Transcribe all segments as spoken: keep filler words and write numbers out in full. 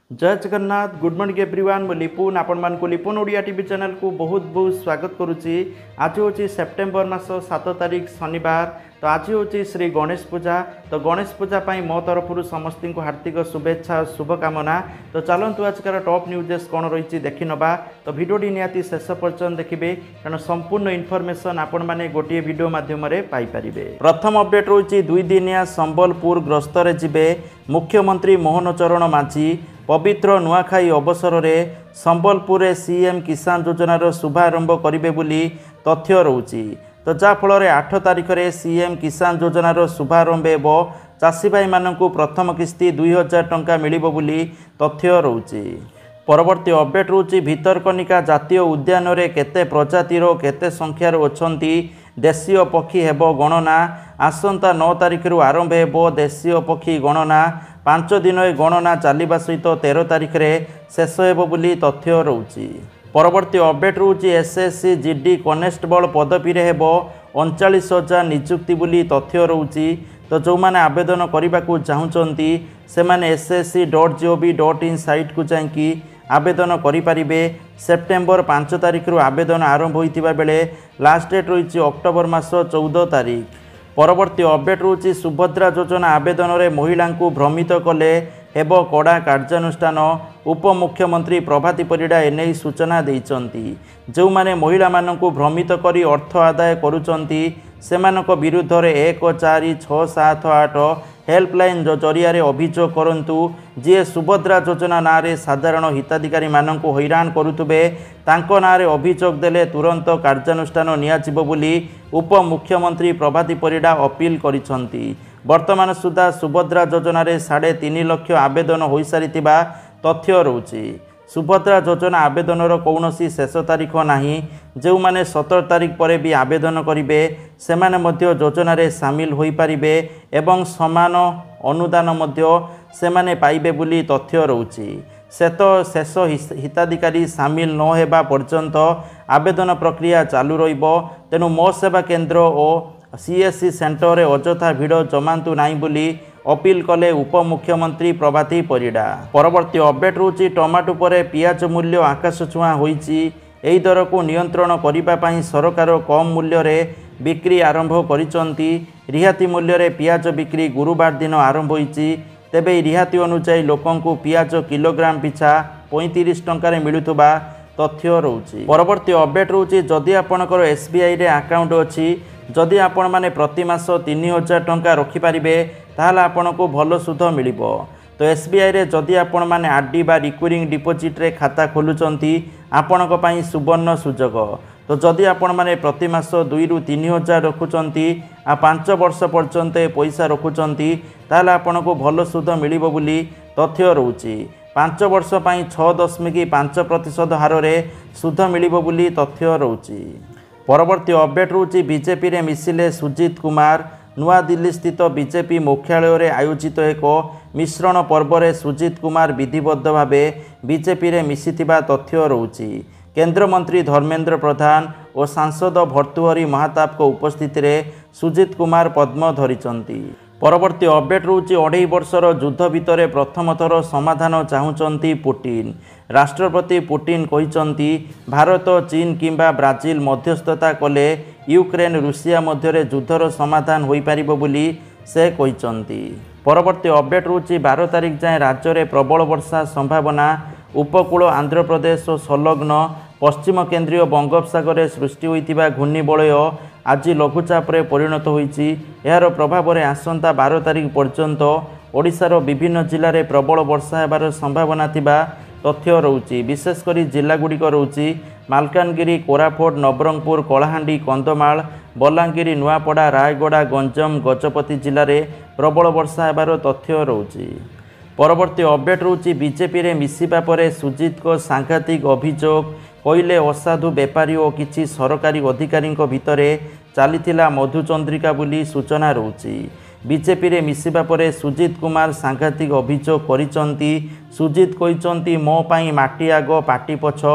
जय Jagannath good morning everyone मु लिपुन आपण मान को लिपुन ओडिया टीवी चैनल को बहुत बहुत स्वागत करुच्ची। आज हूँ सेप्टेम्बर मास सात तारीख शनिवार। तो आज हूँ श्री गणेश पूजा। तो गणेश पूजा पाई मो तरफ समस्त को हार्दिक शुभेच्छा शुभकामना। तो चलतु आजकार टॉप न्यूजेस कौन रही देखि नबा। तो भिडियोटी निहाती शेष पर्यंत देखिए कारण संपूर्ण इनफॉरमेशन आपण माने गोटे वीडियो माध्यम पाई परिबे। प्रथम अपडेट रही दुई दिनिया संबलपुर गस्तरे जिबे मुख्यमंत्री मोहन चरण माझी। पवित्र नुआखाई अवसर में संबलपुर सीएम किसान योजनार शुभारंभ करेंगे बोली तथ्य रोची। तो जाफल आठ तारिख में सीएम किसान योजनार शुभारंभ हो चाषी भाई मानू प्रथम किस्ती दुई हजार टंका मिलिबो बोली तथ्य रोची। परवर्ती अपडेट रोची भितरकनिका जातीय उद्यान रे केते प्रजातिर केते संख्यार अछंती देशीय पक्षी हेबो गणना। आसंता नौ तारिख रु आरंभ हेबो देशीय पक्षी गणना। पांच दिन गणना चलवा सहित तेरह तारिख में शेष हेबो बोली तथ्य रोची। परवर्ती अपडेट रोची एसएससी जीडी कनेस्टेबल पदवी रे हेबो उनचालीस हजार नियुक्ति बोली तथ्य रोची। तो जो मैंने आवेदन करने को चाहूँगी से मैंने SSC dot GOV dot in site को जाकि आवेदन करें। सेप्टेम्बर पांच तारिख रु आवेदन आरंभ होता बेले लास्ट डेट रही अक्टोबर मास चौदह तारिख। परवर्ती अपडेट रोची सुभद्रा योजना आवेदन में महिला को भ्रमित कले हेब कड़ा कार्यानुष्ठान। उपमुख्यमंत्री प्रभाती परिडा एने सूचना देइचंती। जो माने महिला मानकु भ्रमित करी अर्थ आदाय करुचंती सेमानक विरुद्ध रे एक चार छः सात आठ हेल्पलाइन जरिया अभियोग करंतु। जी सुभद्रा योजना ना रे साधारण हिताधिकारी मानकु हैरान करुथुबे तांको ना रे अभियोग देले तुरंत कार्यानुष्ठान नियाजिबो बोली उपमुख्यमंत्री प्रभाती परिडा अपील करिसंती। वर्तमान सुधा सुभद्रा योजना रे साढ़े तीन लक्ष आवेदन हो सारी तथ्य रोची। सुभद्रा योजना आवेदनर कौनसी शेष तारीख नहीं। जो माने सतर तारीख पर भी आवेदन करेंगे से माने मध्य योजना रे सामिल हो पारिबे एवं समान अनुदान मध्य से माने पाइबे बोली तथ्य रोची। से तो शेष हिताधिकारी सामिल न हेबा पर्यंत आवेदन प्रक्रिया चालू रहिबो। तेणु मो सेवा केन्द्र और सीएससी सेंटर रे अजथा भिड़ जमांतु नाई बोली अपील कले उपमुख्यमंत्री प्रभाती परिडा। परवर्ती अपडेट रोची टमाटो पर पियाज मूल्य आकाश छुआ होईची। एही दर को नियंत्रण करिबा पई सरकार कम मूल्य रे बिक्री आरंभ करिसंती। रिहाती मूल्य रे पियाज बिक्री गुरुवार दिन आरंभ होईची। तेबे रिहाती अनुसार लोकंकु पियाज किलोग्राम पिछा पैंतीस टंका रे मिलुथबा तथ्य रोची। परवर्ती अपडेट रोची जदि आपणकर एसबीआई रे अकाउंट अछि जदि आपण माने प्रति मास तीन हजार टंका रखिपारे ताहले आपण को भल सुध मिलिबो। तो एसबीआई रे जदि आपण माने आरडी बा रिकरिंग डिपोजिट रे खाता खोलुचंती आपणक पई सुवर्ण सुजोग। तो जदि आपण माने प्रति मास दुई रु तीन हजार रखुचंती आ पांच वर्ष पर्यंत पैसा रखुचंती ताहले आपण को भल सुध मिलिबो बोली तथ्य रोची। पांच वर्ष पई छह दशमिक पांच प्रतिशत हार रे सुध मिलिबो बोली तथ्य रोची। परवर्ती अपडेट रोची बीजेपी रे मिसिले सुजीत कुमार। नुआ दिल्ली स्थित बीजेपी मुख्यालय रे आयोजित एक मिश्रण पर्व रे सुजीत कुमार विधिबद्ध भावे बीजेपी रे मिसिथिबा तथ्य रोची। केंद्र मंत्री धर्मेंद्र प्रधान और सांसद भर्तृहरि महाताप को उपस्थिति रे सुजीत कुमार पद्म धरिचंती। परवर्ती अपडेट रोची अढ़ाई वर्षर युद्ध भितर प्रथम थर समाधान चाहूचंती पुटिन। राष्ट्रपति पुटिन कहिचंती भारत चीन किंबा ब्राजिल मध्यस्थता कले यूक्रेन रूसिया मध्य युद्धर समाधान हो पारिबो बोली से कहिचंती। परवर्ती अपडेट रोची बारह तारिख जाए राज्य में प्रबल वर्षा संभावना। उपकूल आंध्र प्रदेश और संलग्न पश्चिम केंद्रीय बंगोपसागर सृष्टि होइतिबा घूर्णिबलय आज लघुचाप रे परिणत होईची। यार प्रभाव में आसंता बारह तारिख पर्यंत ओडिशार विभिन्न जिले में प्रबल वर्षा हेबार संभावना थिबा तथ्य रोची। विशेषकर जिलागुड़िक रोची मालकानगिरी कोरापुट नवरंगपुर कलाहांडी कंधमाल बलांगीर नुआपड़ा रायगड़ा गंजम गजपति जिले में प्रबल वर्षा हेबार तथ्य रोची। परवर्ती अपडेट रोची बीजेपी रे मिसिबा परे सुजीत को सांघातिक अभियोग कहले असाधु बेपारी और किछि सरकारी अधिकारी भितर चलीथिला मधुचंद्रिका बोली सूचना रोची। बीजेपी रे मिसिबा परे सुजीत कुमार सांघातिक अभियोग करिसंती। सुजीत कहिसंती मो पई माटी आग पाटी पछ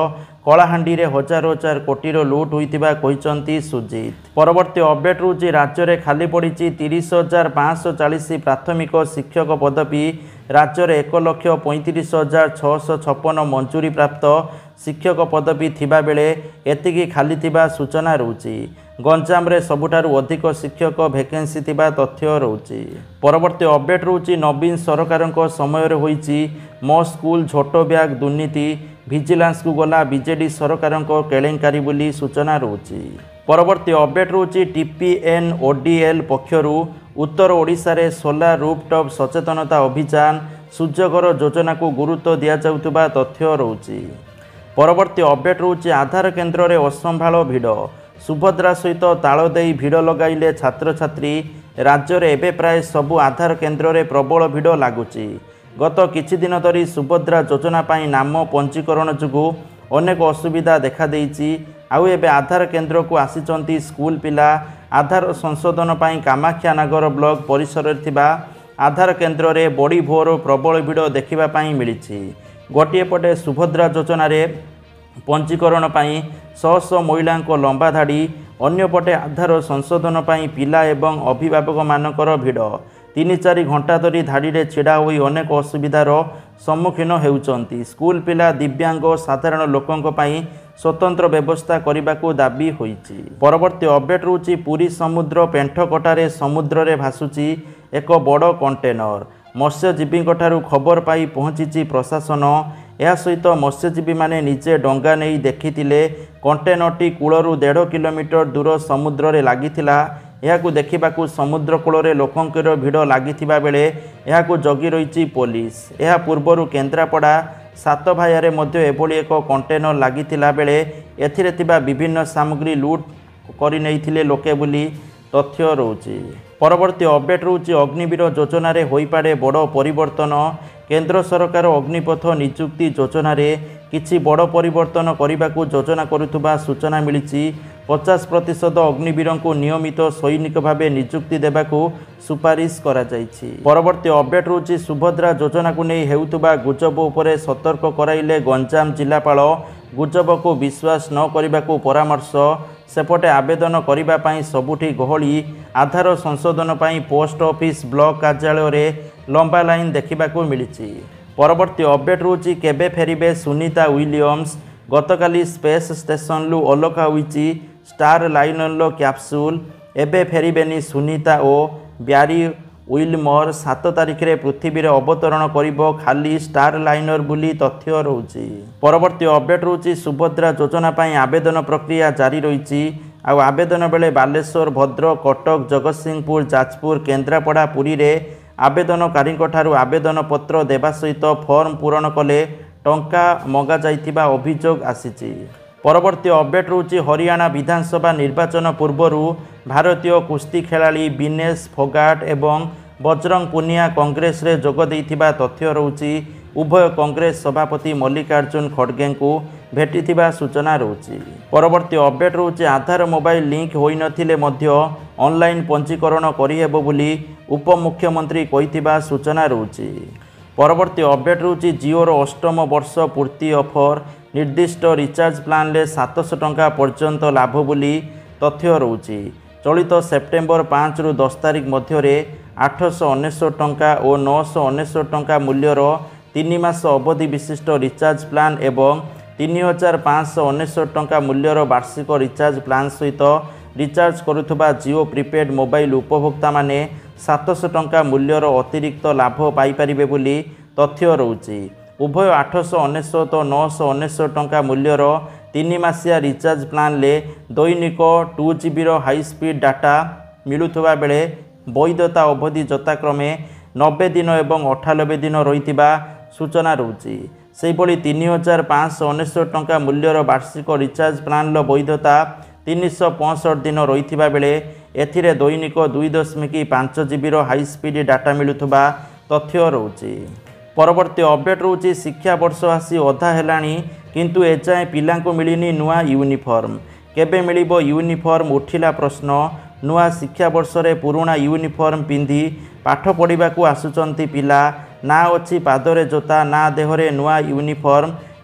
कलाहांडी रे हजार हजार कोटीर लुट होइतिबा कहिसंती सुजीत। परवर्ती अपडेट रुची राज्य रे खाली पड़ी तीस हजार पाँच सौ चालीस प्राथमिक शिक्षक पदवी। राज्य रे एक लक्ष पैंतीस हजार छःश छप्पन मंजूरी प्राप्त शिक्षक पदवी थिबा बेले एतिकी खाली थिबा सूचना रहउची। गंजाम रे सबुठारु अधिक शिक्षक वैकेंसी थिबा तथ्य रहउची। परवर्ती अपडेट रहउची नवीन सरकारक समय रे होईची मो स्कूल झोटो ब्याग दुर्नीति। विजिलेंस को गला बीजेडी सरकारक केलेंकारी बोली सूचना रहउची। परवर्ती अपडेट रहउची टीपीएन ओडीएल पक्षरु उत्तर ओडिशा रे सोलार रूफटॉप सचेतनता अभियान सूर्यघर योजना को गुरुत्व दिया जाउतबा तथ्य रहउची। परवर्ती अपडेट रहउची आधार केन्द्र रे असंभाल भिड़। सुभद्रा सहित ताल देई भिड़ लगाइले छात्र छात्री। राज्य रे एबे प्राय सबु आधार केन्द्र रे प्रबल भिड़ लागुची। गत किछि दिन धरी सुभद्रा योजना पाई नाम पंजीकरण जुगु अनेक असुविधा देखा देइची। आउ एबे आधार केन्द्र को आसीचंती स्कूल पिला। आधार संशोधन पाई कामाख्यानगर ब्लॉक परिसर रे थिबा आधार केन्द्र रे बड़ी भोर प्रबल भिड़ देखिबा पाई मिलिछि। गोटिए पटे सुभद्रा योजना रे पंजीकरण पाई शह शह महिला लंबा धाड़ी। अन्यपटे आधार संशोधन पाई पिला एवं अभिभावक मानकर भिड़। तीन चार घंटा धरी धाड़ी रे छिड़ा होई अनेक असुविधार सम्मुखीन हेउचंती। स्कूल पिला दिव्यांग साधारण लोकंक पाई स्वतंत्र व्यवस्था करने दाबी होईची। परवर्ती अपडेट रहउची पुरी समुद्र पेंठकटारे समुद्र रे भासुची एक बड़ कंटेनर। मत्स्यजीवी ठारू खबर पाई पहुंची प्रशासन। यह सहित मत्स्यजीवी माने निजे डंगा नहीं देखिथिले। कंटेनरटी कूलरू डेढ़ किलोमीटर दूर समुद्र रे लागिथिला। यहाकू देखिबाकू समुद्र कूल लोकंकर भिड़ लागिथिबा बेले यहाकू जगी रहिछि पुलिस। यह पूर्वरु केन्द्रापड़ा सात भाइयारे मध्य एभली एक कंटेनर लागिथिला बेले एथिरे थिबा विभिन्न सामग्री लूट करि नैथिले लोके बोली तथ्य रहउछि। परवर्ती अपडेट रहउछि अग्निवीर योजना रे होई पारे बड़ परिवर्तन। केंद्र सरकार अग्निपथ नियुक्ति योजना रे किछि बड़ परिवर्तन करने योजना करुवा सूचना मिली। पचास प्रतिशत अग्निवीर को नियमित सैनिक भाव नियुक्ति देवाकू सुपारिश करा जायछि। परवर्ती अपडेट रहउछि सुभद्रा योजना को नहीं हेउतबा गुजब उपरे सतर्क कराइले गंजाम जिलापाल। गुजब को विश्वास न करने परामर्श। सेपटे आवेदन करने पाई सबुठी गहली। आधार संशोधन पाई पोस्ट ऑफिस ब्लॉक कार्यालय रे लंबा लाइन देखिबाकू मिली। परवर्ती अपडेट रहउछि केबे फेरिबे सुनीता विलियम्स। गतकाली स्पेस स्टेशन लु अलखा होईची स्टार लाइनर कैप्सूल। एबे फेरिबेनी सुनीता और ब्यारी विलमर। सात तारिख रे पृथ्वी रे अवतरण करिबो खाली स्टार लाइनर बुली तथ्य रहउछि। परवर्ती अपडेट रहउछि सुभद्रा योजना पाई आवेदन प्रक्रिया जारी रहिछि। आ आवेदन बेले बालेश्वर भद्रक कटक जगतसिंहपुर जाजपुर केन्द्रापड़ा पुरी रे आवेदनकारी ठारू आवेदन पत्र देवा सहित फॉर्म पूरण कले टंका मगा जाइथिबा अभियोग आसीछि। परवर्ती अपडेट रहउछि हरियाणा विधानसभा निर्वाचन पूर्वरु भारतीय कुस्ती खेलाड़ी विनेश फोगाट एवं बजरंग पुनिया कांग्रेस रे जोग देइथिबा तथ्य रहउछि। उभय कांग्रेस सभापति मल्लिकार्जुन खड़गे को भेटिथिबा सूचना रहउछि। परवर्ती अपडेट रहउछि आधार मोबाइल लिंक होई नथिले मध्य ऑनलाइन पंजीकरण करिहेबो बोली उपमुख्यमंत्री कहिथिबा सूचना रहउछि। परवर्ती अपडेट रहउछि जिओर अष्टम वर्ष पूर्ति ऑफर। निर्दिष्ट रिचार्ज प्लान ले सात सौ टंका पर्यंत लाभ बोली तथ्य रहउछि। चलित सेप्टेम्बर पाँच रु दस तारिख मध्य आठ सौ अनेशत टंका और नौ सौ अनेशत टंका मूल्यर तीन मास अवधि विशिष्ट रिचार्ज प्लान एवं तीन हजार पाँच सौ अनेशत टंका मूल्यर वार्षिक रिचार्ज प्लान सहित रिचार्ज करुवा जिओ प्रिपेड मोबाइल उपभोक्ता माने सात सौ टंका मूल्यर अतिरिक्त लाभ पाइपारिबे बोली तथ्य रहउछि। उभय आठ सौ अनेशत नौ सौ अनेशत टंका मूल्यर तीन मासिया रिचार्ज प्लान ले दैनिक two GB high speed data मिलुवा बेले वैधता अवधि यथाक्रमे नब्बे दिन एवं अठानबे दिन रही सूचना रहउछि। सेहिभଳି तीन हजार पाँच सौ अनेशत टंका मूल्यर वार्षिक रिचार्ज प्लान वैधता तीन सौ पैंसठ दिन रही बेले एथिरे दैनिक दुई दशमिक पाँच जीबी हाई स्पीड डाटा मिलुवा तथ्य रहउछि। परवर्ती अपडेट रहउछि शिक्षा वर्ष आसी अधा हेलाणी किंतु एजाए पिलांको मिलिनी नुआ यूनिफॉर्म। केबे मिलिबो यूनिफॉर्म उठिला प्रश्न। नुआ शिक्षा वर्ष रे पुराणा यूनिफॉर्म पिंधि पाठ पढ़िबाकू आसुचंती पिला। ना अच्छी पादरे जोता ना देहरे नुआ यूनिफॉर्म।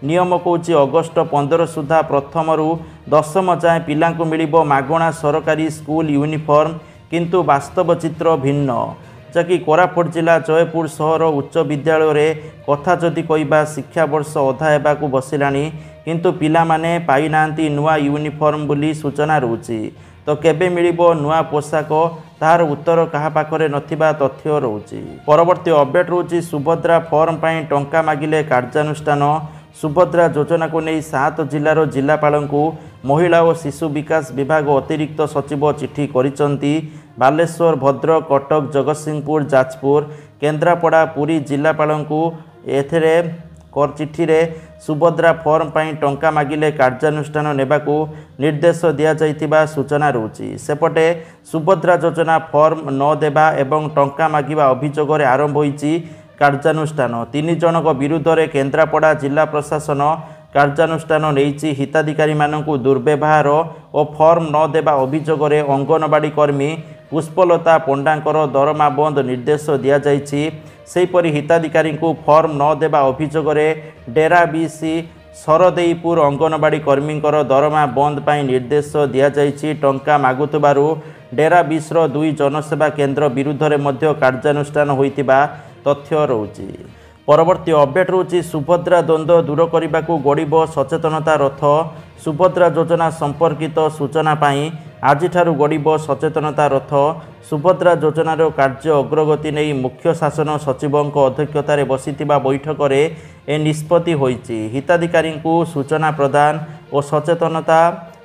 नियम कौची अगस्ट पंद्रह सुधा प्रथम रु दशम जाए पिलांकु मिलिबो मागणा सरकारी स्कूल यूनिफॉर्म किंतु वास्तव चित्र भिन्न जहाँकि कोरापुट जिला जयपुर सहर उच्च विद्यालय रे कथा जदि कहबा शिक्षा वर्ष अधा हेबाकु बसिलानी किंतु पिला माने पाई नांती नुआ यूनिफॉर्म बोली सूचना रहउची तो केबे मिलिबो नुआ पोशाक तार उत्तर कहा पाखरे नथिबा तथ्य रहउची। परवर्ती अपडेट रहउची सुभद्रा फॉर्म पई टंका मागिले कार्यानुष्ठान सुभद्रा योजना को नहीं सात जिलार जिलापालंकु महिला और शिशु विकास विभाग अतिरिक्त सचिव चिठी करिसंती बालेश्वर भद्रक कटक जगतसिंहपुर जाजपुर केन्द्रापड़ा पुरी जिलापालंकु एथरे कर चिठी रे सुभद्रा फॉर्म पई टंका मागिले कार्यानुष्ठान नेबाकू निर्देश दिया जाइतिबा सूचना रहउची सेपटे सुभद्रा योजना फॉर्म न देबा एवं टंका मागिबा अभियोग रे आरंभ होईची कार्यानुष्ठान तीन जनक विरुद्ध रे केन्द्रापड़ा जिला प्रशासन कार्यानुष्ठान नेइची हिताधिकारी मानकु दुर्व्यवहार और फॉर्म न देबा अभियोग रे अंगनवाड़ी कर्मी पुष्पलता पंडांकर दरमा बंद निर्देश दिया जाइछि सेहीपरि हिताधिकारी को फॉर्म न देबा अभियोग रे डेरा बीसी सरदेईपुर अंगनवाड़ी कर्मी दरमा बंद पाई निर्देश दिया जाइछि टंका मागुतबारु डेरा बीसर दुई जनसेवा केन्द्र विरुद्ध रे मध्य कार्यानुष्ठान होइतिबा तथ्य रहउची। परवर्ती अपडेट रहउची सुभद्रा द्वंद्व दूर करने गड़ब सचेतनता रथ सुभद्रा योजना संपर्कित सूचना पाई आज गड़ब सचेतनता रथ सुभद्रा योजनार कार्य अग्रगति नहीं मुख्य शासन सचिव अध्यक्षतार बसिथिबा बैठक रे ए निष्पत्ति होईची हिताधिकारी को सूचना प्रदान और सचेतनता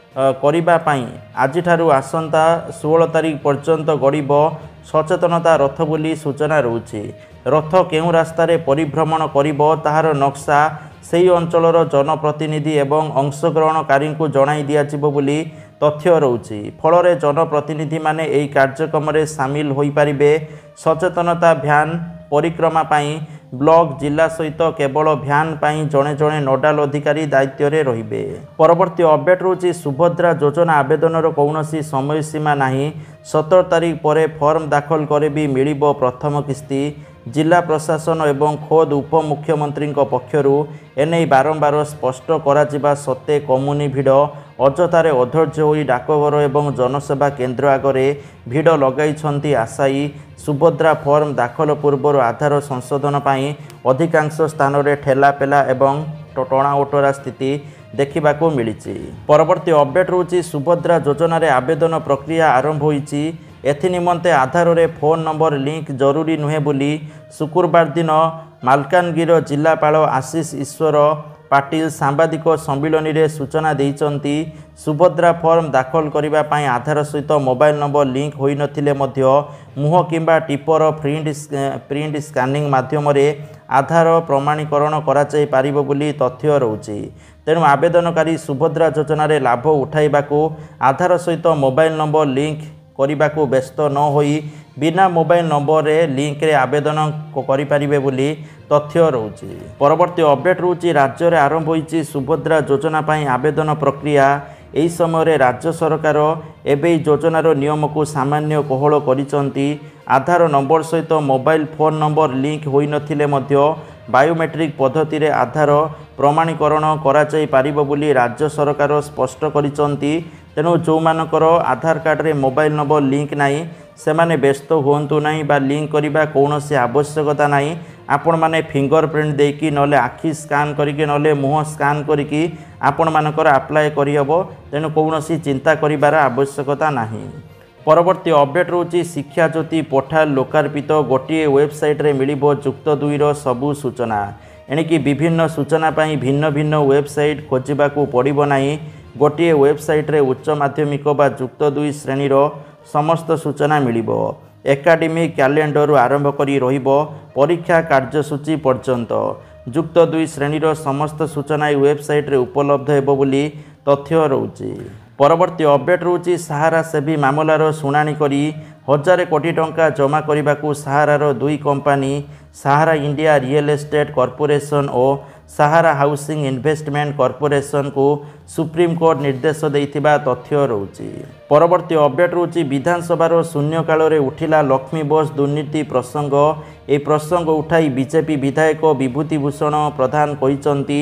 करिबा पाई आज आसंता सोलह तारीख पर्यंत गड़ब सचेतनता रथ बोली सूचना रहउची रथ केउ रास्तार परिभ्रमण करिबो ताहार नक्शा सेही अंचलर जनप्रतिनिधि एवं अंशग्रहणकारी को जणाई दियाजिबो बोली तथ्य रहउची फल जनप्रतिनिधि माने एही कार्यक्रम रे शामिल होई पारिबे सचेतनता भ्यान परिक्रमा पाई ब्लॉक जिला सहित केवल भ्यान पाई जड़े जड़े नोडाल अधिकारी दायित्व रे रहिबे। परवर्ती अपडेट रहउची सुभद्रा योजना आवेदनर कौनसी समय सीमा नाही सतर तारीख पर फॉर्म दाखल करे भी मिलिबो प्रथम किस्ती जिला प्रशासन एवं खोद उपमुख्यमंत्री पक्षरु एने बारंबार स्पष्ट करा सत्ते कमुनी भिड़ अजतारे अधैर्य होई डाकघर एवं जनसेवा केन्द्र आगरे भिड़ लगाई आशायी सुभद्रा फॉर्म दाखल पूर्व आधार संशोधन पाई अधिकांश स्थान में ठेलापेला एवं टणा ओटरा स्थिति देखा मिली। परवर्ती अपडेट रहउची सुभद्रा योजना रे आवेदन प्रक्रिया आरंभ होईची एथि निमंते आधार रे फोन नंबर लिंक जरूरी नुहे बोली शुक्रवार दिन मालकानगिरी जिलापाल आशीष ईश्वर पाटिल सांबादिक सम्मिलन में सूचना देइचंती सुभद्रा फॉर्म दाखल करने पाई आधार सहित मोबाइल नंबर लिंक होई नथिले मध्य मुह किंबा टिपर प्रिंट प्रिंट स्कानिंग माध्यम रे आधार प्रमाणीकरण कराई पारिबो बोली तथ्य रहउची तेणु आवेदनकारी सुभद्रा योजना रे लाभ उठाइबाकू आधार सहित मोबाइल नंबर लिंक करने को व्यस्त न होई बिना मोबाइल नंबर रे लिंक रे आवेदन करिपारिबे बोली तथ्य रहउची। परवर्ती अपडेट रहउची राज्य रे आरंभ होईची सुभद्रा योजना पाई आवेदन प्रक्रिया एही समय रे राज्य सरकार एबे योजनार नियम को सामान्य कोहल करिसंती आधार नंबर सहित मोबाइल फोन नंबर लिंक होई नथिले मध्य बायोमेट्रिक पद्धति रे आधार प्रमाणीकरण कराई पारिबो बोली राज्य सरकार स्पष्ट करिसंती तेणु जो मानकर आधार कार्ड रे मोबाइल नंबर लिंक नाही सेमाने व्यस्त हुंतु नाही बा लिंक करिबा कौनसी आवश्यकता नाही आपण माने फिंगरप्रिंट देकी नले आखि स्कान करिके नले मुह स्कान करिकी आपण मानकर अप्लाई करिहबो तेणु कौनसी चिंता करिबार आवश्यकता नाही। परवर्ती अपडेट रहउची शिक्षा ज्योति पोर्टाल लोकार्पित गोटे वेबसाइट रे मिलिबो जुक्त दुई रो सबु सूचना एणिकी विभिन्न सूचना पाई भिन्न भिन्न वेबसाइट खोजिबाकू पड़िबो नाही गोटे वेबसाइट रे उच्च माध्यमिक बा जुक्त दुई श्रेणी रो समस्त सूचना मिलिबो एकाडेमिक कैलेंडर आरंभ करी रहिबो परीक्षा कार्यसूची पर्यंत जुक्त दुई श्रेणी रो समस्त सूचना वेबसाइट रे उपलब्ध हेबो बोली तथ्य रहउची। परवर्ती अपडेट रहउची सहारा सेवी मामलार शुणाणी करी हजार कोटी टंका जमा करने सहारार दुई company Sahara India real estate corporation और सहारा हाउसिंग इन्वेस्टमेंट कॉर्पोरेशन को सुप्रीम कोर्ट निर्देश देइथिबा तथ्य रहउची। परवर्ती अपडेट रहउची विधानसभार शून्यकाल रे उठिला लक्ष्मी बस दुर्नीति प्रसंग ए प्रसंग उठाई बीजेपी विधायक विभूति भूषण प्रधान कहिसंती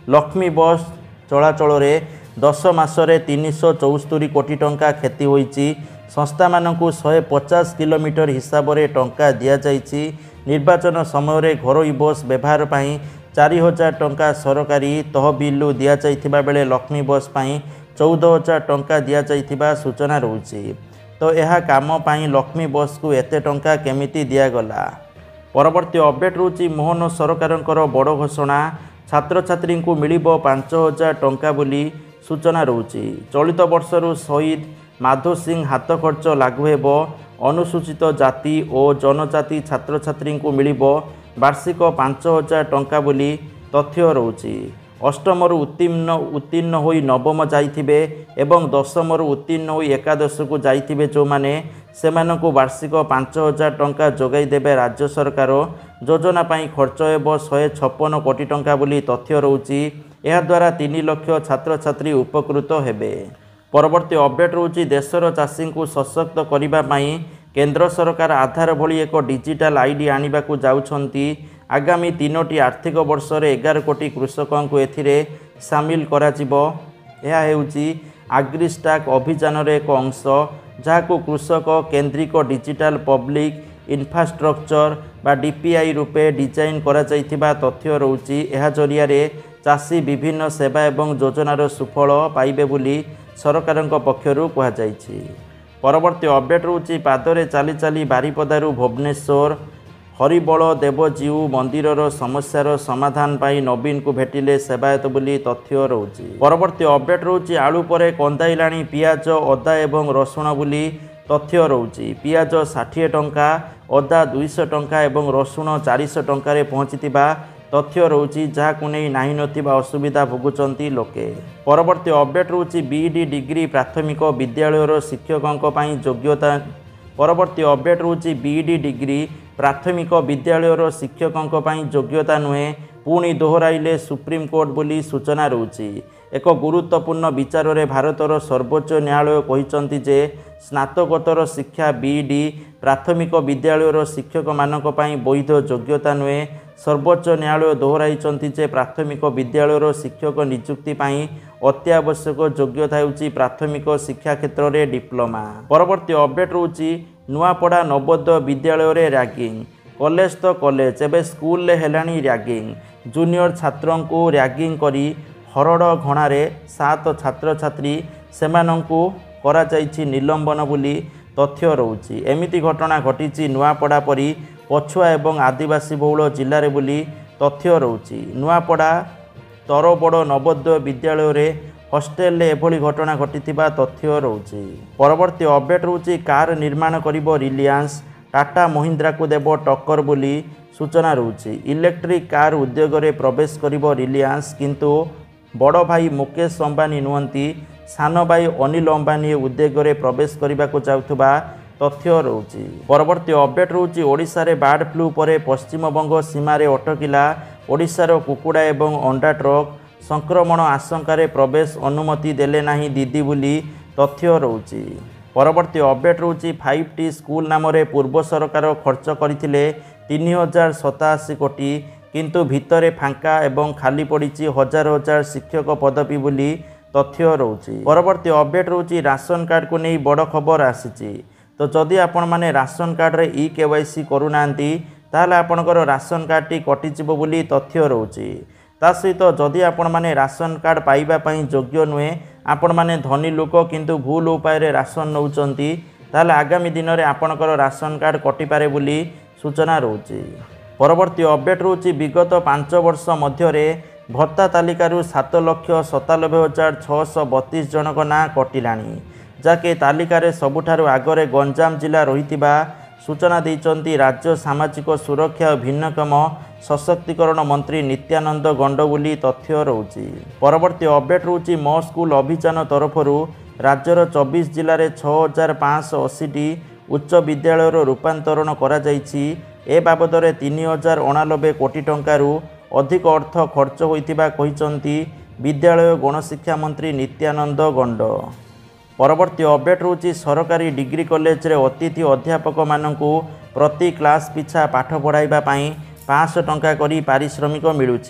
लक्ष्मी बस चलाचल दस मासरे तीन सौ चौस्तरी कोटी टंका क्षति होईची। संस्था मानकु शहे पचास किलोमीटर हिसाब से टंका दि जाइछि। निर्वाचन समय घरोई बस व्यवहार पई चार हजार टंका सरकारी तहबिलु दि जाइथिबा बेले लक्ष्मी बस पई चौदह हजार टंका दि जाइथिबा सूचना रहुछि। तो यह काम पई लक्ष्मी बस को एते टंका केमिति दियागला। परवर्ती अपडेट रहुछि मोहन सरकारंकर बड़ घोषणा छात्र छात्री को मिलिबो पांच हजार टंका बोली सूचना रहुछि। चलित वर्षरु शहीद माधो सिंह हाथ खर्च लागू हेबो। अनुसूचित जाति और जनजाति छात्र छात्री को मिलिबो वार्षिक पांच हजार टंका बोली तथ्य रहुछि। अष्टमरु उत्तीर्ण उत्तीर्ण होई नवम जाइथिबे एवं दशमरु उत्तीर्ण होई एकादश को जाइथिबे जो माने सेमानकु वार्षिक पांच हजार टंका जोगाई देबे राज्य सरकार। योजना पाई खर्च हेबो शहे छप्पन कोटी टंका बोली तथ्य रहुछि। एहा द्वारा तीन लाख छात्र छात्री उपकृत हेबे। परवर्ती अपडेट रहुछि देशर चाषी को सशक्त करिबा पाई केंद्र सरकार आधार भली एक डिजिटल आईडी आनिबा को जाउछंती। आगामी तीनोटी आर्थिक वर्ष रे एगार कोटी कृषकों को एथिरे सामिल करा जिवो। यह हेउछि आग्रिस्टाक अभियान रे एक अंश जहाको कृषक केंद्रिक डिजिटल पब्लिक इंफ्रास्ट्रक्चर बा डीपीआई रूपे डिजाइन करा जाइथिबा तथ्य रहुछि। एहा जरिया रे चाषी विभिन्न सेवा एवं योजनार सुफल पाइबे बोली सरकारक पक्षरु कहा जाइछि। परवर्ती अपडेट रहुछि पादरे चाली चाली बारिपदारु भुवनेश्वर हरिबल देवजीव मंदिरर समस्यार समाधान पाई नवीन को भेटिले सेवायत बोली तथ्य रहुछि। परवर्ती अपडेट रहुछि आलू परे कंदाइलाणी पियाज अदा एवं रसुण बोली तथ्य रहुछि। पियाज षाठी टंका अदा दुईश टंका एवं रसुण चार सौ टंका रे पहुंचीथिबा तथ्य रहुछि जहाकु नै नाही नथिबा असुविधा भोगुचंती लोके। परवर्ती अपडेट रहुछि बीईडी डिग्री प्राथमिक विद्यालयर शिक्षकों पई योग्यता। परवर्ती अपडेट रहुछि बीईडी डिग्री प्राथमिक विद्यालयर शिक्षकों पई योग्यता नुहे पुणी दोहराइले सुप्रीम कोर्ट बोली सूचना रहुछि। एक गुरुत्वपूर्ण विचार रे भारतर सर्वोच्च न्यायालय कहिसंती जे स्नातकोत्तर शिक्षा बीईडी प्राथमिक विद्यालयर शिक्षक मानक पई वैध योग्यता नुहे। सर्वोच्च न्यायालय दोहराइचंती जे प्राथमिक विद्यालयर शिक्षक नियुक्ति पाई अत्यावश्यक योग्यता हेउची प्राथमिक शिक्षा क्षेत्र में डिप्लोमा। परवर्ती अपडेट रहुछि नुआपड़ा नवोदय विद्यालय रे रैगिंग। कॉलेज तो कॉलेज एवं स्कूल ले हेलाणी रैगिंग। जूनियर छात्रों को रैगिंग करी हरड़ घणारे सात छात्र छात्री सेमानंकु करा जाइछि निलंबन बोली तथ्य रहुछि। एमिति घटना घटिछि नुआपड़ा परी पछुआ एवं आदिवासी बहुल जिले में बोली तथ्य रहुछि। नुआपड़ा तरबड़ नवोदय विद्यालय रे हॉस्टेल ले एभली घटना घटिथिबा तथ्य रहुछि। परवर्ती अपडेट रहुछि कार निर्माण करिबो रिलायंस टाटा महिंद्रा को देबो टक्कर बोली सूचना रहुछि। इलेक्ट्रिक कार उद्योग रे प्रवेश करिबो रिलायंस किंतु बड़ भाई मुकेश अंबानी नुहंती सान भाई अनिल अंबानी उद्योग रे प्रवेश करने को जाउथबा तथ्य रहुछि। परवर्ती अपडेट रहुछि ओडिशा रे बार्ड फ्लू परे पश्चिमबंग सीमारे अटकिला ओडिशार कुकुड़ा एवं अंडा ट्रक संक्रमण आशंकार प्रवेश अनुमति देले नाही दीदी बोली तथ्य रहुछि। परवर्ती अपडेट रहुछि फाइव टी स्कूल नाम रे पूर्व सरकार खर्च करथिले तीन हजार सताशी कोटी किंतु भितरे फांका एवं खाली पड़िछि हजार हजार शिक्षक पदवी बोली तथ्य रहुछि। परवर्ती अपडेट रहुछि राशन कार्ड को नहीं बड़ खबर आसीछि। तो जदि आपण माने राशन कार्ड रे ई केवाईसी करूनांती ताहले आपणकर राशन कार्ड टी कटिजिबो बोली तथ्य रहुछि। ता सहित जदि आपण माने राशन कार्ड पाइबा पई योग्य नुहे आपण माने धनी लोक किंतु भूल उपाय रे राशन नउचंती ताहले आगामी दिन रे आपणकर राशन कार्ड कटि पारे बोली सूचना रहुछि। परवर्ती अपडेट रहुछि विगत पांच वर्ष मध्य भत्ता तालिकारु सात लक्ष सतानबे हजार छःश बतीस जनक ना कटिलाणी जाके तालिकार सबुठारु आगरे गंजाम जिला रहितिबा सूचना देइचंती राज्य सामाजिक सुरक्षा भिन्नक्षम सशक्तिकरण मंत्री नित्यानंद गंड बोली तथ्य रहुछि। परवर्ती अपडेट रहुछि मो स्कूल अभियान तरफरु राज्यर चौबीस जिले में छः हजार पाँच अशी टी उच्च विद्यालय रूपांतरण करा जाइछि। ए बाबद तीन हजार अणानबे कोटी टंकारु अधिक अर्थ खर्च होइतिबा कहिसंती विद्यालय गणशिक्षा मंत्री नित्यानंद गंड। परवर्ती अपडेट रहुछि सरकारी डिग्री कॉलेज रे अतिथि अध्यापक मानकु प्रति क्लास पिछा पाठ पढ़ाइबा पई पाँच सौ टंका करी पारिश्रमिक मिलुछि।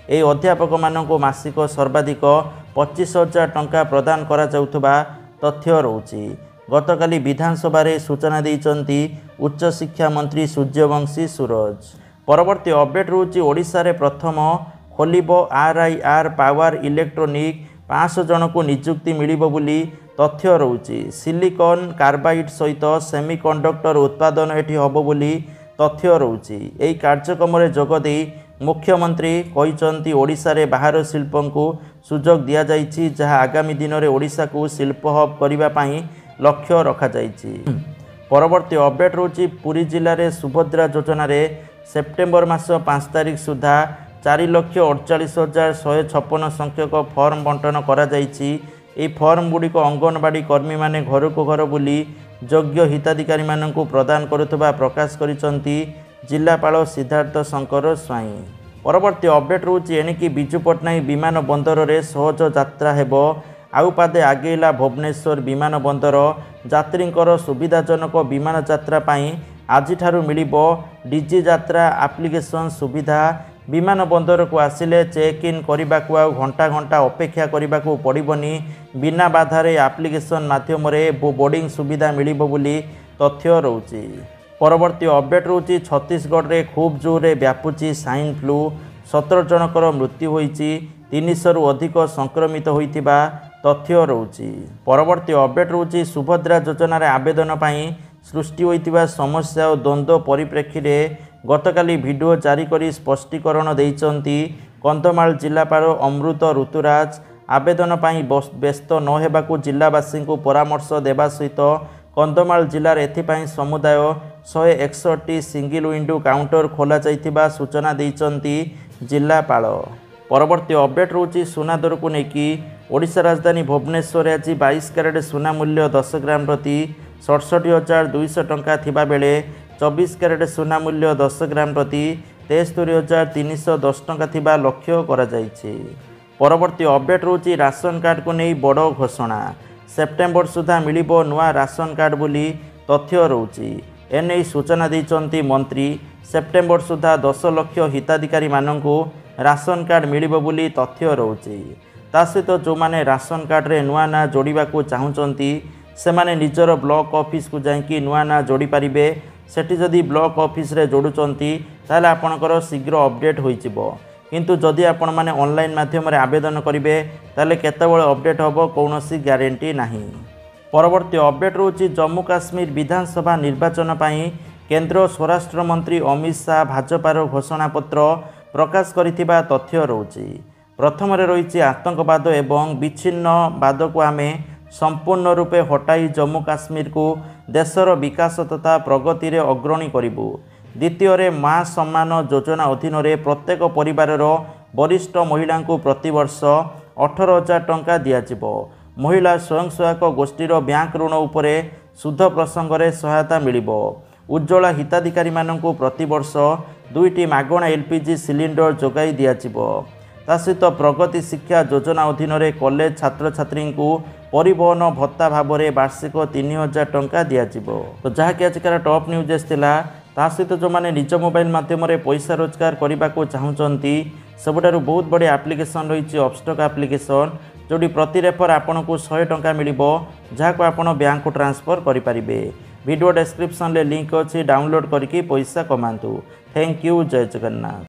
ଏହି ଅଧ୍ୟାପକମାନଙ୍କୁ ମାସିକ ସର୍ବାଧିକ ପଚିଶ ହଜାର ଟଙ୍କା ପ୍ରଦାନ କରାଯାଉଥିବା ତଥ୍ୟ ରହୁଛି। ଗତକାଲି ବିଧାନସଭାରେ ସୂଚନା ଦେଇଛନ୍ତି ଉଚ୍ଚଶିକ୍ଷା ମନ୍ତ୍ରୀ ସୂର୍ଯ୍ୟବଂଶୀ ସୁରଜ। ପରବର୍ତ୍ତୀ ଅପଡେଟ୍ ରହୁଛି ଓଡ଼ିଶାରେ ପ୍ରଥମ ଖୋଲିବ R I R power electronic ପାଞ୍ଚଶହ ଜଣକୁ ନିଯୁକ୍ତି ମିଳିବ ବୋଲି ତଥ୍ୟ ରହୁଛି। ସିଲିକନ୍ କାର୍ବାଇଡ୍ ସହିତ ସେମିକଣ୍ଡକ୍ଟର ଉତ୍ପାଦନ ଏଠି ହେବ ବୋଲି ତଥ୍ୟ ରହୁଛି। ଏହି କାର୍ଯ୍ୟକ୍ରମରେ ଯୋଗଦେଇ ମୁଖ୍ୟମନ୍ତ୍ରୀ କହିଛନ୍ତି ଓଡ଼ିଶାରେ ବାହାର ଶିଳ୍ପଙ୍କୁ ସୁଯୋଗ ଦିଆଯାଇଛି, ଯାହା ଆଗାମୀ ଦିନରେ ଓଡ଼ିଶାକୁ ଶିଳ୍ପ ହବ୍ କରିବା ପାଇଁ ଲକ୍ଷ୍ୟ ରଖାଯାଇଛି। ପରବର୍ତ୍ତୀ ଅପଡେଟ୍ ରହୁଛି ପୁରୀ ଜିଲ୍ଲାରେ ସୁଭଦ୍ରା ଯୋଜନାରେ ସେପ୍ଟେମ୍ବର ମାସ ପାଞ୍ଚ ତାରିଖ ସୁଦ୍ଧା ଚାରି ଲକ୍ଷ ଅଡ଼ଚାଳିଶ ହଜାର ଶହେ ଛପନ ସଂଖ୍ୟକ ଫର୍ମ ବଣ୍ଟନ କରାଯାଇଛି। ଏହି ଫର୍ମ ଗୁଡ଼ିକ ଅଙ୍ଗନବାଡ଼ି କର୍ମୀମାନେ ଘରକୁ ଘର ବୁଲି ଯୋଗ୍ୟ ହିତାଧିକାରୀମାନଙ୍କୁ ପ୍ରଦାନ କରୁଥିବା ପ୍ରକାଶ କରିଛନ୍ତି ଜିଲ୍ଲାପାଳ ସିଦ୍ଧାର୍ଥ ଶଙ୍କର ସ୍ୱାଇଁ। ପରବର୍ତ୍ତୀ ଅପଡେଟ୍ ରହୁଛି ଏଣିକି ବିଜୁ ପଟ୍ଟନାୟକ ବିମାନ ବନ୍ଦରରେ ସହଜ ଯାତ୍ରା ହେବ। ଆଉ ପାଦେ ଆଗେଇଲା ଭୁବନେଶ୍ୱର ବିମାନ ବନ୍ଦର। ଯାତ୍ରୀଙ୍କର ସୁବିଧାଜନକ ବିମାନ ଯାତ୍ରା ପାଇଁ ଆଜିଠାରୁ ମିଳିବ ଡିଜି ଯାତ୍ରା ଆପ୍ଲିକେସନ୍ ସୁବିଧା। ବିମାନ ବନ୍ଦରକୁ ଆସିଲେ ଚେକ୍ ଇନ୍ କରିବାକୁ ଆଉ ଘଣ୍ଟା ଘଣ୍ଟା ଅପେକ୍ଷା କରିବାକୁ ପଡ଼ିବନି। ବିନା ବାଧାରେ ଆପ୍ଲିକେସନ୍ ମାଧ୍ୟମରେ ବୋର୍ଡିଂ ସୁବିଧା ମିଳିବ ବୋଲି ତଥ୍ୟ ରହୁଛି। ପରବର୍ତ୍ତୀ ଅପଡେଟ୍ ରହୁଛି ଛତିଶଗଡ଼ରେ ଖୁବ୍ ଜୋରରେ ବ୍ୟାପୁଛି ସ୍ୱାଇନ୍ ଫ୍ଲୁ। ସତର ଜଣଙ୍କର ମୃତ୍ୟୁ ହୋଇଛି, ତିନିଶହରୁ ଅଧିକ ସଂକ୍ରମିତ ହୋଇଥିବା ତଥ୍ୟ ରହୁଛି। ପରବର୍ତ୍ତୀ ଅପଡେଟ୍ ରହୁଛି ସୁଭଦ୍ରା ଯୋଜନାରେ ଆବେଦନ ପାଇଁ ସୃଷ୍ଟି ହୋଇଥିବା ସମସ୍ୟା ଓ ଦ୍ୱନ୍ଦ୍ୱ ପରିପ୍ରେକ୍ଷୀରେ ଗତକାଲି ଭିଡ଼ିଓ ଜାରି କରି ସ୍ପଷ୍ଟୀକରଣ ଦେଇଛନ୍ତି କନ୍ଧମାଳ ଜିଲ୍ଲାପାଳ ଅମୃତ ଋତୁରାଜ। ଆବେଦନ ପାଇଁ ବ୍ୟସ୍ତ ନ ହେବାକୁ ଜିଲ୍ଲାବାସୀଙ୍କୁ ପରାମର୍ଶ ଦେବା ସହିତ କନ୍ଧମାଳ ଜିଲ୍ଲାରେ ଏଥିପାଇଁ ସମୁଦାୟ ଶହେ ଏକଷଠି ସିଙ୍ଗିଲ ୱିଣ୍ଡୋ କାଉଣ୍ଟର ଖୋଲାଯାଇଥିବା ସୂଚନା ଦେଇଛନ୍ତି ଜିଲ୍ଲାପାଳ। ପରବର୍ତ୍ତୀ ଅପଡେଟ୍ ରହୁଛି ସୁନା ଦରକୁ ନେଇକି ଓଡ଼ିଶା ରାଜଧାନୀ ଭୁବନେଶ୍ୱରରେ ଆଜି ବାଇଶ କ୍ୟାରେଟ୍ ସୁନା ମୂଲ୍ୟ ଦଶ ଗ୍ରାମ ପ୍ରତି ସତଷଠି ହଜାର ଦୁଇଶହ ଟଙ୍କା ଥିବାବେଳେ ଚବିଶ କ୍ୟାରେଟ୍ ସୁନା ମୂଲ୍ୟ ଦଶ ଗ୍ରାମ ପ୍ରତି ତେସ୍ତରୀ ହଜାର ତିନିଶହ ଦଶ ଟଙ୍କା ଥିବା ଲକ୍ଷ୍ୟ କରାଯାଇଛି। ପରବର୍ତ୍ତୀ ଅପଡେଟ୍ ରହୁଛି ରାସନ କାର୍ଡ଼କୁ ନେଇ ବଡ଼ ଘୋଷଣା। ସେପ୍ଟେମ୍ବର ସୁଦ୍ଧା ମିଳିବ ନୂଆ ରାସନ କାର୍ଡ଼ ବୋଲି ତଥ୍ୟ ରହୁଛି। ଏନେଇ ସୂଚନା ଦେଇଛନ୍ତି ମନ୍ତ୍ରୀ। ସେପ୍ଟେମ୍ବର ସୁଦ୍ଧା ଦଶ ଲକ୍ଷ ହିତାଧିକାରୀମାନଙ୍କୁ ରାସନ କାର୍ଡ଼ ମିଳିବ ବୋଲି ତଥ୍ୟ ରହୁଛି। ତା ସହିତ ଯେଉଁମାନେ ରାସନ କାର୍ଡ଼ରେ ନୂଆ ନାଁ ଯୋଡ଼ିବାକୁ ଚାହୁଁଛନ୍ତି ସେମାନେ ନିଜର ବ୍ଲକ ଅଫିସକୁ ଯାଇକି ନୂଆ ନାଁ ଯୋଡ଼ି ପାରିବେ। ସେଠି ଯଦି ବ୍ଲକ ଅଫିସରେ ଯୋଡ଼ୁଛନ୍ତି ତାହେଲେ ଆପଣଙ୍କର ଶୀଘ୍ର ଅପଡେଟ୍ ହୋଇଯିବ। କିନ୍ତୁ ଯଦି ଆପଣମାନେ ଅନଲାଇନ୍ ମାଧ୍ୟମରେ ଆବେଦନ କରିବେ ତାହେଲେ କେତେବେଳେ ଅପଡେଟ୍ ହେବ କୌଣସି ଗ୍ୟାରେଣ୍ଟି ନାହିଁ। ପରବର୍ତ୍ତୀ ଅପଡେଟ୍ ରହୁଛି ଜମ୍ମୁ କାଶ୍ମୀର ବିଧାନସଭା ନିର୍ବାଚନ ପାଇଁ କେନ୍ଦ୍ର ସ୍ୱରାଷ୍ଟ୍ର ମନ୍ତ୍ରୀ ଅମିତ ଶାହ ଭାଜପାର ଘୋଷଣାପତ୍ର ପ୍ରକାଶ କରିଥିବା ତଥ୍ୟ ରହୁଛି। ପ୍ରଥମରେ ରହିଛି ଆତଙ୍କବାଦ ଏବଂ ବିଚ୍ଛିନ୍ନବାଦକୁ ଆମେ ସମ୍ପୂର୍ଣ୍ଣ ରୂପେ ହଟାଇ ଜମ୍ମୁ କାଶ୍ମୀରକୁ ଦେଶର ବିକାଶ ତଥା ପ୍ରଗତିରେ ଅଗ୍ରଣୀ କରିବୁ। ଦ୍ୱିତୀୟରେ ମା ସମ୍ମାନ ଯୋଜନା ଅଧୀନରେ ପ୍ରତ୍ୟେକ ପରିବାରର ବରିଷ୍ଠ ମହିଳାଙ୍କୁ ପ୍ରତିବର୍ଷ ଅଠର ହଜାର ଟଙ୍କା ଦିଆଯିବ। ମହିଳା ସ୍ୱୟଂ ସହାୟକ ଗୋଷ୍ଠୀର ବ୍ୟାଙ୍କ ଋଣ ଉପରେ ସୁଧ ପ୍ରସଙ୍ଗରେ ସହାୟତା ମିଳିବ। ଉଜ୍ଜ୍ୱଳା ହିତାଧିକାରୀମାନଙ୍କୁ ପ୍ରତିବର୍ଷ ଦୁଇଟି ମାଗଣା ଏଲ୍ ପି ଜି ସିଲିଣ୍ଡର ଯୋଗାଇ ଦିଆଯିବ। ତା ସହିତ ପ୍ରଗତି ଶିକ୍ଷା ଯୋଜନା ଅଧୀନରେ କଲେଜ ଛାତ୍ରଛାତ୍ରୀଙ୍କୁ ପରିବହନ ଭତ୍ତା ଭାବରେ ବାର୍ଷିକ ତିନି ହଜାର ଟଙ୍କା ଦିଆଯିବ। ତ ଯାହାକି ଆଜିକାର ଟପ୍ ନ୍ୟୁଜ୍ ଆସିଥିଲା। ତା ସହିତ ଯେଉଁମାନେ ନିଜ ମୋବାଇଲ ମାଧ୍ୟମରେ ପଇସା ରୋଜଗାର କରିବାକୁ ଚାହୁଁଛନ୍ତି ସବୁଠାରୁ ବହୁତ ବଢ଼ିଆ ଆପ୍ଲିକେସନ୍ ରହିଛି ଅପଷ୍ଟକ୍ ଆପ୍ଲିକେସନ୍, ଯେଉଁଠି ପ୍ରତି ରେଫର ଆପଣଙ୍କୁ ଶହେ ଟଙ୍କା ମିଳିବ, ଯାହାକୁ ଆପଣ ବ୍ୟାଙ୍କକୁ ଟ୍ରାନ୍ସଫର କରିପାରିବେ। ଭିଡ଼ିଓ ଡେସ୍କ୍ରିପ୍ସନରେ ଲିଙ୍କ୍ ଅଛି, ଡାଉନଲୋଡ଼ କରିକି ପଇସା କମାନ୍ତୁ। ଥ୍ୟାଙ୍କ ୟୁ, ଜୟ ଜଗନ୍ନାଥ।